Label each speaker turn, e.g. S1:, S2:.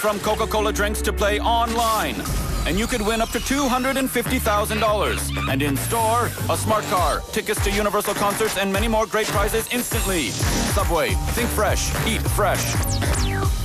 S1: from Coca-Cola drinks to play online. And you could win up to $250,000. And in store, a smart car, tickets to Universal concerts, and many more great prizes instantly. Subway, think fresh, eat fresh.